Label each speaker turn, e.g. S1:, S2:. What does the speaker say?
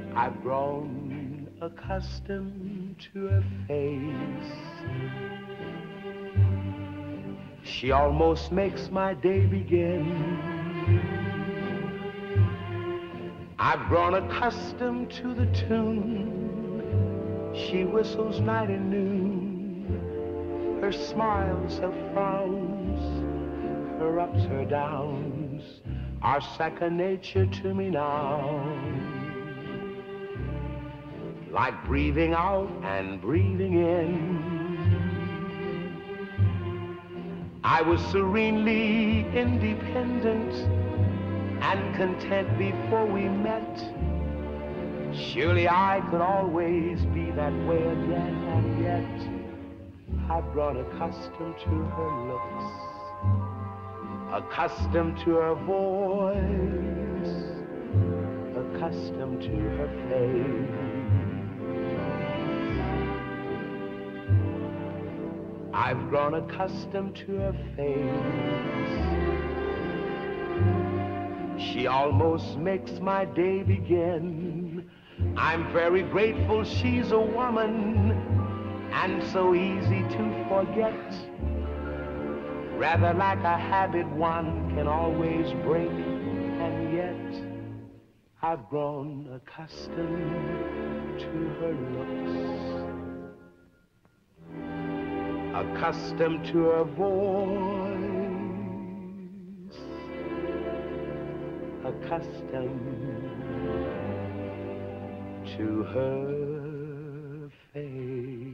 S1: I've grown accustomed to her face. She almost makes my day begin. I've grown accustomed to the tune she whistles night and noon. Her smiles, her frowns, her ups, her downs are second nature to me now. Like breathing out and breathing in. I was serenely independent and content before we met. Surely I could always be that way again, and yet I've grown accustomed to her looks, accustomed to her voice, accustomed to her face. I've grown accustomed to her face. She almost makes my day begin. I'm very grateful she's a woman and so easy to forget. Rather like a habit one can always break, and yet I've grown accustomed to her looks, accustomed to her voice, accustomed to her face.